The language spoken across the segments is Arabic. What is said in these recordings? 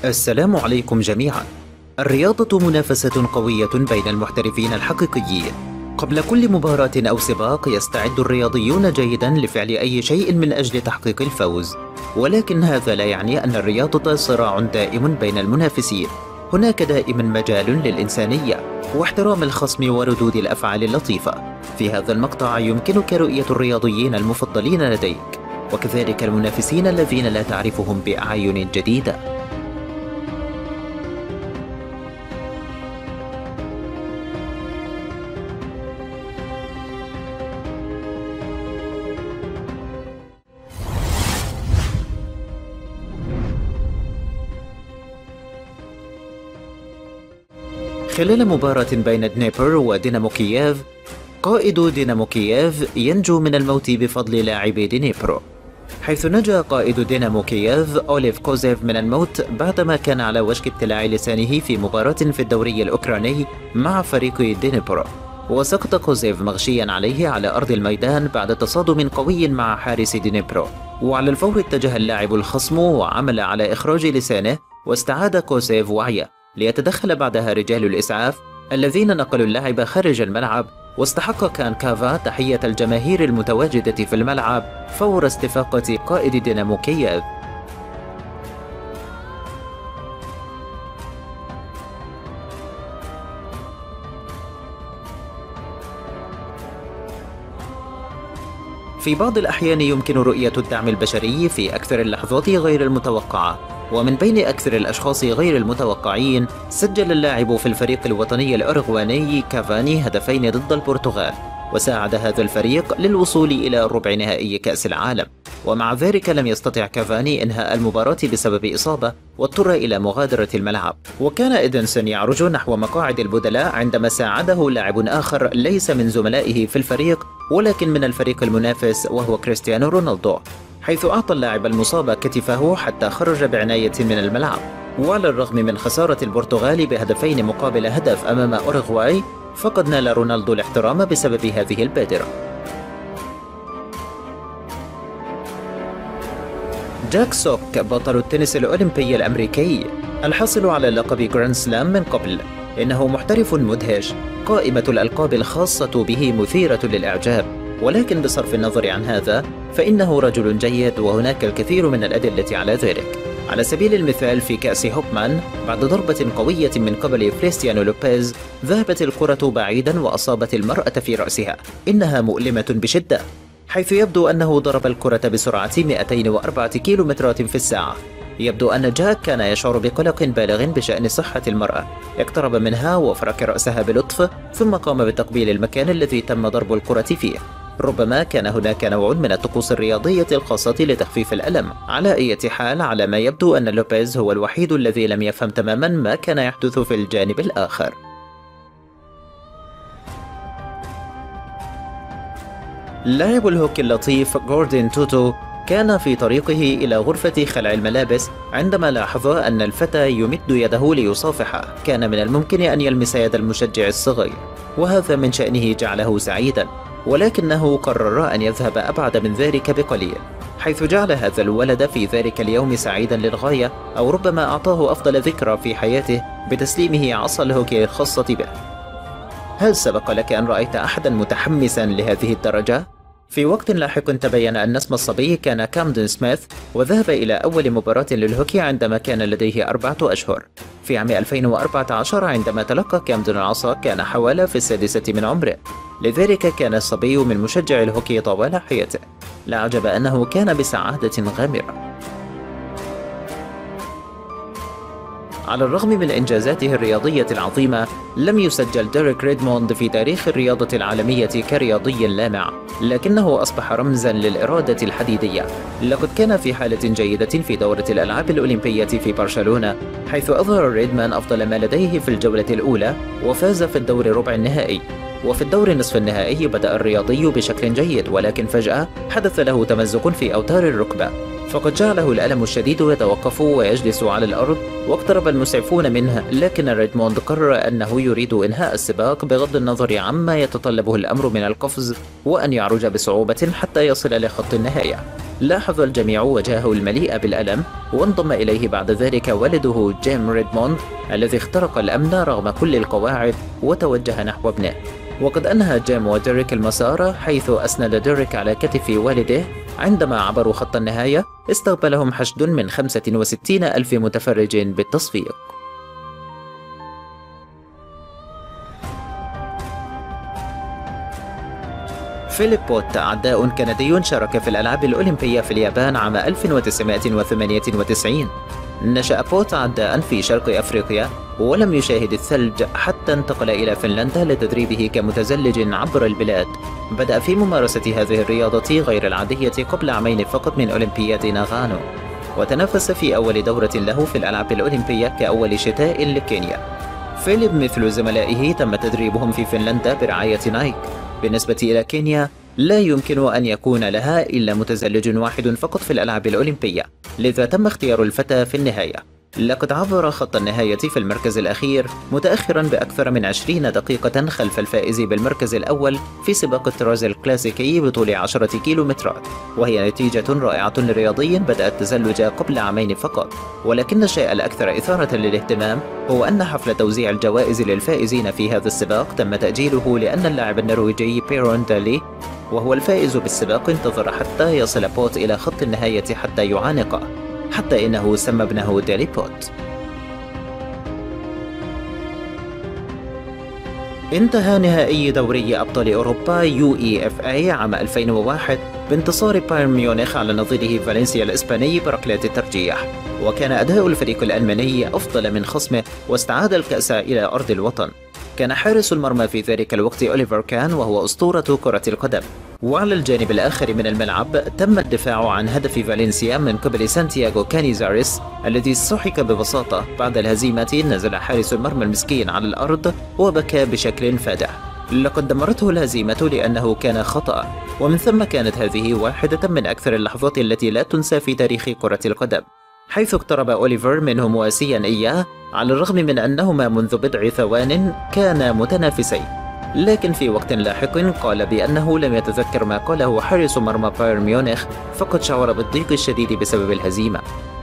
السلام عليكم جميعا. الرياضة منافسة قوية بين المحترفين الحقيقيين. قبل كل مباراة أو سباق يستعد الرياضيون جيدا لفعل أي شيء من أجل تحقيق الفوز، ولكن هذا لا يعني أن الرياضة صراع دائم بين المنافسين. هناك دائما مجال للإنسانية واحترام الخصم وردود الأفعال اللطيفة. في هذا المقطع يمكنك رؤية الرياضيين المفضلين لديك، وكذلك المنافسين الذين لا تعرفهم بأعين جديدة. خلال مباراة بين دنيبر ودينامو كييف، قائد دينامو كييف ينجو من الموت بفضل لاعبي دنيبرو، حيث نجا قائد دينامو كييف أوليف كوزيف من الموت بعدما كان على وشك ابتلاع لسانه في مباراة في الدوري الأوكراني مع فريق دنيبرو، وسقط كوزيف مغشيا عليه على أرض الميدان بعد تصادم قوي مع حارس دنيبرو. وعلى الفور اتجه اللاعب الخصم وعمل على إخراج لسانه، واستعاد كوزيف وعيه ليتدخل بعدها رجال الإسعاف الذين نقلوا اللاعب خارج الملعب. واستحق كان كافا تحية الجماهير المتواجدة في الملعب فور استفاقة قائد دينامو كييف. في بعض الأحيان يمكن رؤية الدعم البشري في أكثر اللحظات غير المتوقعة، ومن بين أكثر الأشخاص غير المتوقعين سجل اللاعب في الفريق الوطني الأوروغواني كافاني هدفين ضد البرتغال، وساعد هذا الفريق للوصول إلى ربع نهائي كأس العالم. ومع ذلك لم يستطع كافاني إنهاء المباراة بسبب إصابة، واضطر إلى مغادرة الملعب. وكان إدنسون يعرج نحو مقاعد البدلاء عندما ساعده لاعب آخر ليس من زملائه في الفريق ولكن من الفريق المنافس، وهو كريستيانو رونالدو، حيث أعطى اللاعب المصاب كتفه حتى خرج بعناية من الملعب. وعلى الرغم من خسارة البرتغال بهدفين مقابل هدف أمام أوروغواي، فقد نال رونالدو الاحترام بسبب هذه البادرة. جاك سوك بطل التنس الأولمبي الأمريكي الحاصل على لقب جراند سلام من قبل، إنه محترف مدهش. قائمة الألقاب الخاصة به مثيرة للإعجاب، ولكن بصرف النظر عن هذا فإنه رجل جيد، وهناك الكثير من الأدلة على ذلك. على سبيل المثال في كأس هوبمان، بعد ضربة قوية من قبل كريستيانو لوبيز ذهبت الكرة بعيدا وأصابت المرأة في رأسها. إنها مؤلمة بشدة، حيث يبدو أنه ضرب الكرة بسرعة 204 كيلومترات في الساعة. يبدو أن جاك كان يشعر بقلق بالغ بشأن صحة المرأة. اقترب منها وفرك رأسها بلطف، ثم قام بتقبيل المكان الذي تم ضرب الكرة فيه. ربما كان هناك نوع من الطقوس الرياضية الخاصة لتخفيف الألم. على أي حال، على ما يبدو أن لوبيز هو الوحيد الذي لم يفهم تماما ما كان يحدث في الجانب الآخر. لاعب الهوكي اللطيف غوردين توتو كان في طريقه إلى غرفة خلع الملابس عندما لاحظ أن الفتى يمد يده ليصافحه. كان من الممكن أن يلمس يد المشجع الصغير، وهذا من شأنه جعله سعيدا، ولكنه قرر أن يذهب أبعد من ذلك بقليل، حيث جعل هذا الولد في ذلك اليوم سعيدا للغاية، أو ربما أعطاه أفضل ذكرى في حياته بتسليمه عصا الهوكي الخاصة به. هل سبق لك أن رأيت أحدا متحمسا لهذه الدرجة؟ في وقت لاحق تبين أن اسم الصبي كان كامدن سميث، وذهب إلى أول مباراة للهوكي عندما كان لديه 4 أشهر. في عام 2014 عندما تلقى كامدن العصا كان حوالي في 6 من عمره، لذلك كان الصبي من مشجع الهوكي طوال حياته. لا عجب أنه كان بسعادة غامرة. على الرغم من إنجازاته الرياضية العظيمة، لم يسجل ديريك ريدموند في تاريخ الرياضة العالمية كرياضي لامع، لكنه أصبح رمزا للإرادة الحديدية. لقد كان في حالة جيدة في دورة الألعاب الأولمبية في برشلونة، حيث أظهر ريدمان أفضل ما لديه في الجولة الأولى وفاز في الدور ربع النهائي. وفي الدور نصف النهائي بدأ الرياضي بشكل جيد، ولكن فجأة حدث له تمزق في أوتار الركبة، فقد جعله الألم الشديد يتوقف ويجلس على الأرض، واقترب المسعفون منه، لكن ريدموند قرر أنه يريد إنهاء السباق بغض النظر عما يتطلبه الأمر من القفز، وأن يعرج بصعوبة حتى يصل لخط النهاية. لاحظ الجميع وجهه المليء بالألم، وانضم إليه بعد ذلك والده جيم ريدموند الذي اخترق الأمن رغم كل القواعد وتوجه نحو ابنه. وقد أنهى جيم وديريك المسار، حيث أسند ديريك على كتف والده. عندما عبروا خط النهاية استقبلهم حشد من 65 ألف متفرج بالتصفيق. فيليب بوت عداء كندي شارك في الألعاب الأولمبية في اليابان عام 1998. نشأ بوت عداء في شرق أفريقيا، ولم يشاهد الثلج حتى انتقل إلى فنلندا لتدريبه كمتزلج عبر البلاد. بدأ في ممارسة هذه الرياضة غير العادية قبل عامين فقط من أولمبياد ناغانو، وتنافس في أول دورة له في الألعاب الأولمبية كأول شتاء لكينيا. فيليب مثل زملائه تم تدريبهم في فنلندا برعاية نايك. بالنسبة إلى كينيا لا يمكن أن يكون لها إلا متزلج واحد فقط في الألعاب الأولمبية، لذا تم اختيار الفتى في النهاية. لقد عبر خط النهاية في المركز الأخير متأخرا بأكثر من 20 دقيقة خلف الفائز بالمركز الأول في سباق الطراز الكلاسيكي بطول 10 كيلومترات، وهي نتيجة رائعة لرياضي بدأ التزلج قبل عامين فقط. ولكن الشيء الأكثر إثارة للاهتمام هو أن حفل توزيع الجوائز للفائزين في هذا السباق تم تأجيله لأن اللاعب النرويجي بيرون دالي وهو الفائز بالسباق انتظر حتى يصل بوت إلى خط النهاية حتى يعانقه، حتى إنه سمى ابنه دالي بوت. انتهى نهائي دوري أبطال أوروبا UEFA عام 2001 بانتصار بايرن ميونخ على نظيره فالنسيا الإسباني بركلات الترجيح، وكان أداء الفريق الألماني أفضل من خصمه واستعاد الكأس إلى أرض الوطن. كان حارس المرمى في ذلك الوقت أوليفر كان، وهو أسطورة كرة القدم. وعلى الجانب الآخر من الملعب تم الدفاع عن هدف فالنسيا من قبل سانتياغو كانيزاريس الذي سحق ببساطة. بعد الهزيمة نزل حارس المرمى المسكين على الأرض وبكى بشكل فادح. لقد دمرته الهزيمة لأنه كان خطأ، ومن ثم كانت هذه واحدة من أكثر اللحظات التي لا تنسى في تاريخ كرة القدم، حيث اقترب أوليفر منه مواسيا إياه على الرغم من أنهما منذ بضع ثوان كانا متنافسين. لكن في وقت لاحق قال بأنه لم يتذكر ما قاله حارس مرمى بايرن ميونخ، فقد شعر بالضيق الشديد بسبب الهزيمة.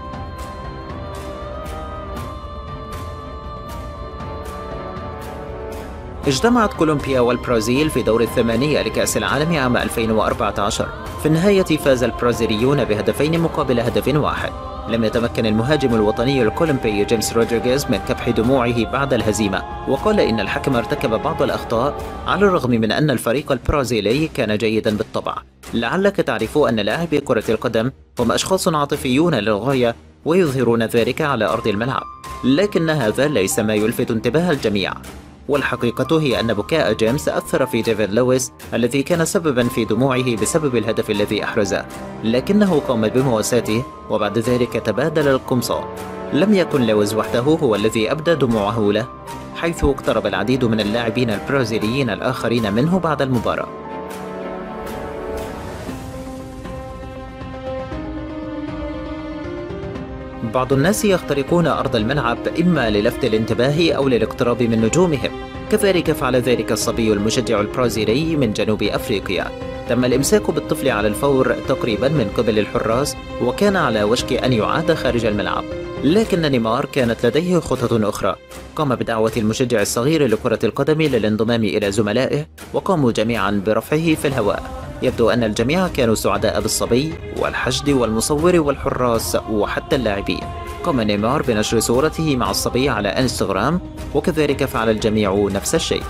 اجتمعت كولومبيا والبرازيل في دور الثمانية لكأس العالم عام 2014. في النهاية فاز البرازيليون بهدفين مقابل هدف واحد. لم يتمكن المهاجم الوطني الكولومبي جيمس رودريغيز من كبح دموعه بعد الهزيمة، وقال إن الحكم ارتكب بعض الأخطاء على الرغم من أن الفريق البرازيلي كان جيدا بالطبع. لعلك تعرف أن لاعبي كرة القدم هم أشخاص عاطفيون للغاية ويظهرون ذلك على أرض الملعب، لكن هذا ليس ما يلفت انتباه الجميع. والحقيقة هي أن بكاء جيمس أثر في ديفيد لويس الذي كان سببا في دموعه بسبب الهدف الذي أحرزه، لكنه قام بمواساته وبعد ذلك تبادل القمصان. لم يكن لويس وحده هو الذي أبدى دموعه له، حيث اقترب العديد من اللاعبين البرازيليين الآخرين منه بعد المباراة. بعض الناس يخترقون أرض الملعب إما للفت الانتباه أو للاقتراب من نجومهم، كذلك فعل ذلك الصبي المشجع البرازيلي من جنوب أفريقيا. تم الإمساك بالطفل على الفور تقريبا من قبل الحراس، وكان على وشك أن يعاد خارج الملعب، لكن نيمار كانت لديه خطط أخرى. قام بدعوة المشجع الصغير لكرة القدم للانضمام إلى زملائه، وقاموا جميعا برفعه في الهواء. يبدو أن الجميع كانوا سعداء بالصبي والحشد والمصور والحراس وحتى اللاعبين. قام نيمار بنشر صورته مع الصبي على انستغرام، وكذلك فعل الجميع نفس الشيء.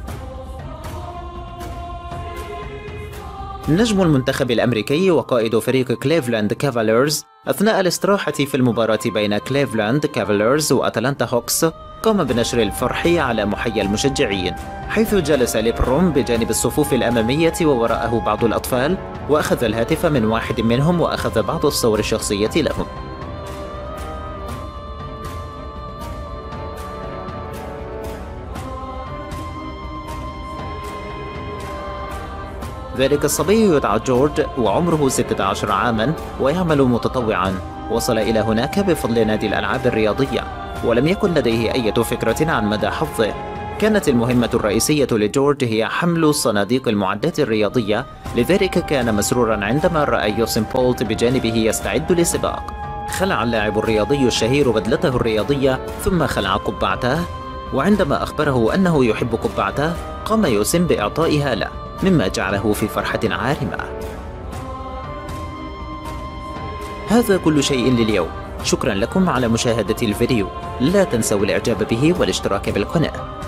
نجم المنتخب الأمريكي وقائد فريق كليفلاند كافاليرز أثناء الاستراحة في المباراة بين كليفلاند كافاليرز وأتلانتا هوكس قام بنشر الفرح على محيا المشجعين، حيث جلس ليبروم بجانب الصفوف الأمامية ووراءه بعض الأطفال، وأخذ الهاتف من واحد منهم وأخذ بعض الصور الشخصية لهم. ذلك الصبي يدعى جورج وعمره 16 عاما ويعمل متطوعا. وصل إلى هناك بفضل نادي الألعاب الرياضية، ولم يكن لديه أي فكرة عن مدى حظه. كانت المهمة الرئيسية لجورج هي حمل صناديق المعدات الرياضية، لذلك كان مسرورا عندما رأى يوسين بولت بجانبه يستعد للسباق. خلع اللاعب الرياضي الشهير بدلته الرياضية ثم خلع قبعته، وعندما أخبره أنه يحب قبعته قام يوسين بإعطائها له، مما جعله في فرحة عارمة. هذا كل شيء لليوم، شكرا لكم على مشاهدة الفيديو، لا تنسوا الإعجاب به والاشتراك بالقناة.